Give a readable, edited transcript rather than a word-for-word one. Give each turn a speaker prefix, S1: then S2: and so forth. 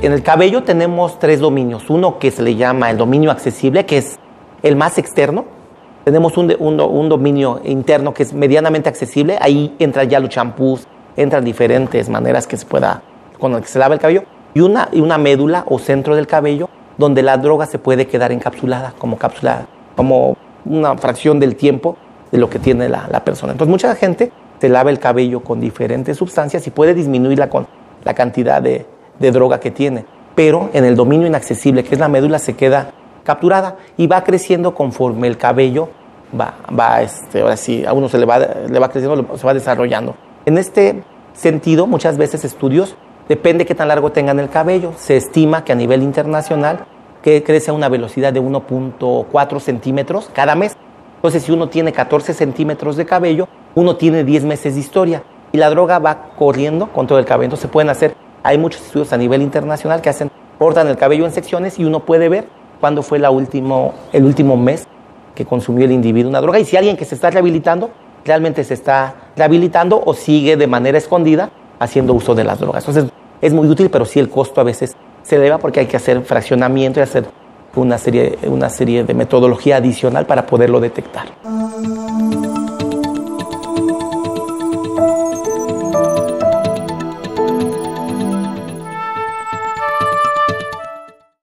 S1: En el cabello tenemos 3 dominios. Uno que se le llama el dominio accesible, que es el más externo. Tenemos un dominio interno que es medianamente accesible. Ahí entran ya los champús, entran diferentes maneras que se pueda, con el que se lava el cabello. Y una médula o centro del cabello donde la droga se puede quedar encapsulada, como una fracción del tiempo de lo que tiene la persona. Entonces mucha gente se lava el cabello con diferentes sustancias y puede disminuir la cantidad de droga que tiene. Pero en el dominio inaccesible, que es la médula, se queda capturada y va creciendo conforme el cabello ahora sí, a uno le va creciendo, se va desarrollando. En este sentido, muchas veces estudios, depende qué tan largo tengan el cabello. Se estima que a nivel internacional que crece a una velocidad de 1.4 centímetros cada mes. Entonces, si uno tiene 14 centímetros de cabello, uno tiene 10 meses de historia. Y la droga va corriendo con todo el cabello. Entonces, hay muchos estudios a nivel internacional que cortan el cabello en secciones y uno puede ver cuándo fue el último mes que consumió el individuo una droga. Y si alguien que se está rehabilitando, realmente se está rehabilitando o sigue de manera escondida haciendo uso de las drogas. Entonces, es muy útil, pero sí el costo a veces se eleva porque hay que hacer fraccionamiento y hacer una serie de metodología adicional para poderlo detectar.